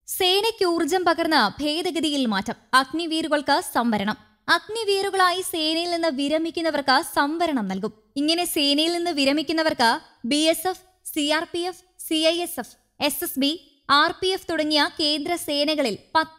സേനയ്ക്ക് ഊർജം പകർന്ന ഭേദഗതിയിൽ മാറ്റം. അഗ്നിവീറുകൾക്ക് സംവരണം. അഗ്നിവീറുകളായി സേനയിൽ നിന്ന് വിരമിക്കുന്നവർക്ക് സംവരണം നൽകും. ഇങ്ങനെ സേനയിൽ നിന്ന് വിരമിക്കുന്നവർക്ക് BSF, CRPF, CISF, SSB, RPF തുടങ്ങിയ കേന്ദ്ര സേനകളിൽ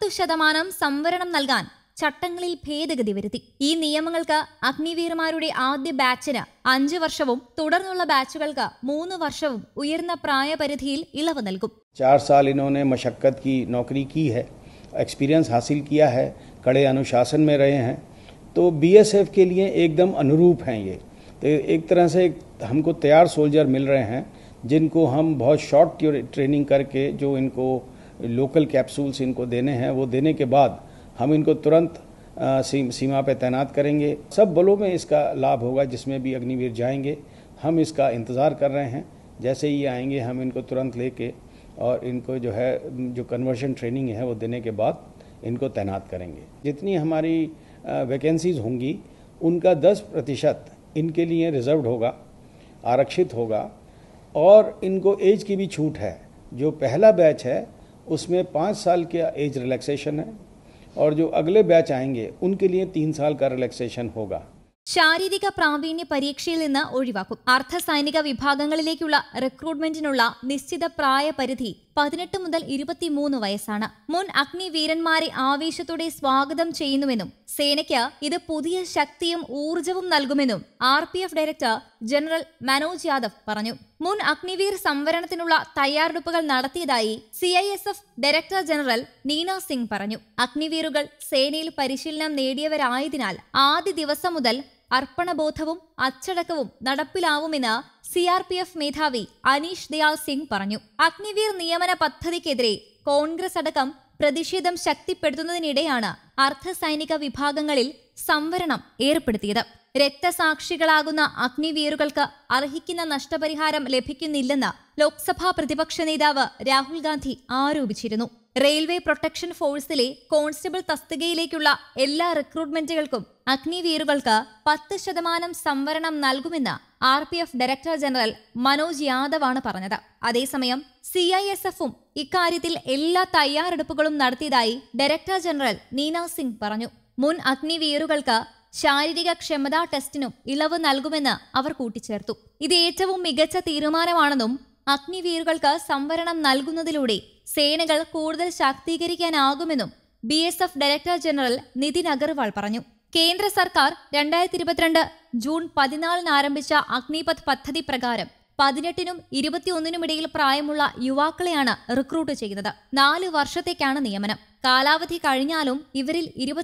10% സംവരണം നൽകാൻ ചട്ടങ്ങളിൽ ഭേദഗതി വരുത്തി. ഈ നിയമങ്ങൾക്ക് അഗ്നിവീർമാരുടെ ആദ്യ ബാച്ചിന് 5 വർഷവും തുടർന്നുള്ള ബാച്ചുകൾക്ക് 3 വർഷവും ഉയർന്ന പ്രായപരിധിയിൽ ഇളവ് നൽകും. 4 साल इन्होंने मशक्कत की नौकरी की है, एक्सपीरियंस हासिल किया है, कड़े अनुशासन में रहे हैं, तो BSF के लिए एकदम अनुरूप हैं ये. तो एक तरह से हमको तैयार सोल्जर मिल रहे हैं जिनको हम बहुत शॉर्ट ट्रेनिंग करके जो इनको लोकल कैप्सूल्स इनको देने हैं वो देने के बाद हम इनको तुरंत सीमा पे तैनात करेंगे. सब बलों में इसका लाभ होगा जिसमें भी अग्निवीर जाएंगे. हम इसका इंतज़ार कर रहे हैं. जैसे ही आएंगे हम इनको तुरंत लेके और इनको जो है जो कन्वर्शन ट्रेनिंग है वो देने के बाद इनको तैनात करेंगे. जितनी हमारी वैकेंसीज होंगी उनका 10% इनके लिए रिजर्व्ड होगा, आरक्षित होगा. और इनको एज की भी छूट है. जो पहला बैच है उसमें 5 साल का एज रिलैक्सेशन है और जो अगले बैच आएंगे उनके लिए 3 साल का रिलैक्सेशन होगा. ശാരീരിക പ്രാവീണ്യ പരീക്ഷയിൽ നിന്ന് ഒഴിവാക്കും. അർദ്ധ സൈനിക വിഭാഗങ്ങളിലേക്കുള്ള റിക്രൂട്ട്മെന്റിനുള്ള നിശ്ചിത പ്രായപരിധി 18 മുതൽ 23 വയസ്സാണ്. മുൻ അഗ്നിവീരന്മാരെ ആവേശത്തോടെ സ്വാഗതം ചെയ്യുന്നുവെന്നും സേനയ്ക്ക് ഇത് പുതിയ ശക്തിയും ഊർജവും നൽകുമെന്നും RPF director general Manoj Yadav പറഞ്ഞു. മുൻ അഗ്നിവീർ സംവരണത്തിനുള്ള തയ്യാറെടുപ്പുകൾ നടത്തിയതായി CISF director general Neena Singh പറഞ്ഞു. അഗ്നിവീറുകൾ സേനയിൽ പരിശീലനം നേടിയവരായതിനാൽ ആദ്യ ദിവസം മുതൽ അർപ്പണബോധവും അച്ചടക്കവും നടപ്പിലാവുമെന്ന് CRPF മേധാവി അനീഷ് ദയാൽ സിംഗ് പറഞ്ഞു. അഗ്നിവീർ നിയമന പദ്ധതിക്കെതിരെ കോൺഗ്രസ് അടക്കം പ്രതിഷേധം ശക്തിപ്പെടുത്തുന്നതിനിടെയാണ് അർദ്ധസൈനിക വിഭാഗങ്ങളിൽ സംവരണം ഏർപ്പെടുത്തിയത്. രക്തസാക്ഷികളാകുന്ന അഗ്നിവീറുകൾക്ക് അർഹിക്കുന്ന നഷ്ടപരിഹാരം ലഭിക്കുന്നില്ലെന്ന് ലോക്സഭാ പ്രതിപക്ഷ നേതാവ് രാഹുൽ ഗാന്ധി ആരോപിച്ചിരുന്നു. റെയിൽവേ പ്രൊട്ടക്ഷൻ ഫോഴ്സിലെ കോൺസ്റ്റബിൾ തസ്തികയിലേക്കുള്ള എല്ലാ റിക്രൂട്ട്മെന്റുകൾക്കും അഗ്നിവീറുകൾക്ക് 10% സംവരണം നൽകുമെന്ന് RPF ഡയറക്ടർ ജനറൽ മനോജ് യാദവാണ് പറഞ്ഞത്. അതേസമയം CISFും ഇക്കാര്യത്തിൽ എല്ലാ തയ്യാറെടുപ്പുകളും നടത്തിയതായി ഡയറക്ടർ ജനറൽ നീന സിംഗ് പറഞ്ഞു. മുൻ അഗ്നിവീറുകൾക്ക് ശാരീരിക ക്ഷമതാ ടെസ്റ്റിനും ഇളവ് നൽകുമെന്ന് അവർ കൂട്ടിച്ചേർത്തു. ഇത് ഏറ്റവും മികച്ച തീരുമാനമാണെന്നും അഗ്നിവീറുകൾക്ക് സംവരണം നൽകുന്നതിലൂടെ സേനകൾ കൂടുതൽ ശാക്തീകരിക്കാനാകുമെന്നും BSF director general Nitin Agarwal പറഞ്ഞു. കേന്ദ്ര സർക്കാർ 2022 ജൂൺ 14 ആരംഭിച്ച അഗ്നിപഥ് പദ്ധതി പ്രകാരം 18നും 21നും ഇടയിൽ പ്രായമുള്ള യുവാക്കളെയാണ് റിക്രൂട്ട് ചെയ്യുന്നത്. 4 വർഷത്തേക്കാണ് നിയമനം. കാലാവധി കഴിഞ്ഞാലും ഇവരിൽ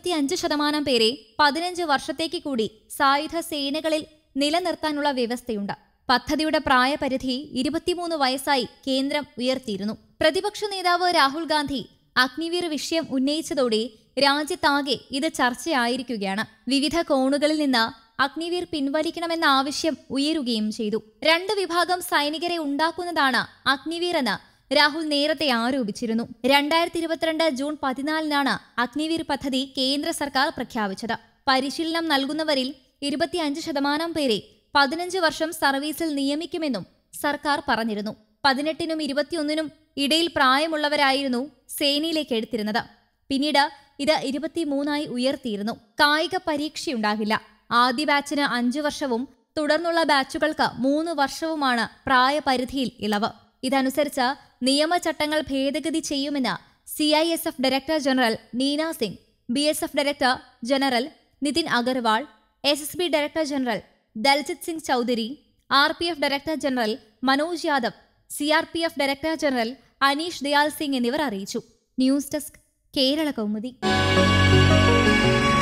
25% പേരെ 15 വർഷത്തേക്ക് കൂടി സായുധ സേനകളിൽ നിലനിർത്താനുള്ള വ്യവസ്ഥയുണ്ട്. പദ്ധതിയുടെ പ്രായപരിധി 23 വയസ്സായി കേന്ദ്രം ഉയർത്തിയിരുന്നു. പ്രതിപക്ഷ നേതാവ് രാഹുൽ ഗാന്ധി അഗ്നിവീർ വിഷയം ഉന്നയിച്ചതോടെ രാജ്യത്താകെ ഇത് ചർച്ചയായിരിക്കുകയാണ്. വിവിധ കോണുകളിൽ നിന്ന് അഗ്നിവീർ പിൻവലിക്കണമെന്ന ആവശ്യം ഉയരുകയും ചെയ്തു. 2 വിഭാഗം സൈനികരെ ഉണ്ടാക്കുന്നതാണ് അഗ്നിവീർ എന്ന് രാഹുൽ നേരത്തെ ആരോപിച്ചിരുന്നു. 2022 ജൂൺ 14 അഗ്നിവീർ പദ്ധതി കേന്ദ്ര സർക്കാർ പ്രഖ്യാപിച്ചത്. പരിശീലനം നൽകുന്നവരിൽ 25% പേരെ 15 വർഷം സർവീസിൽ നിയമിക്കുമെന്നും സർക്കാർ പറഞ്ഞിരുന്നു. 18നും 21നും ഇടയിൽ പ്രായമുള്ളവരായിരുന്നു സേനയിലേക്ക് എടുത്തിരുന്നത്. പിന്നീട് ഇത് 23 ഉയർത്തിയിരുന്നു. കായിക പരീക്ഷയുണ്ടാകില്ല. ആദ്യ ബാച്ചിന് 5 വർഷവും തുടർന്നുള്ള ബാച്ചുകൾക്ക് 3 വർഷവുമാണ് പ്രായപരിധിയിൽ ഇളവ്. ഇതനുസരിച്ച് നിയമചട്ടങ്ങൾ ഭേദഗതി ചെയ്യുമെന്ന് CISF director general Neena Singh, BSF director general Nitin Agarwal, SSB director general Daljit Singh Chaudhary, RPF director general Manoj Yadav, CRPF director general Anish Dayal Singh എന്നിവർ അറിയിച്ചു. News desk, Kerala Kaumudi.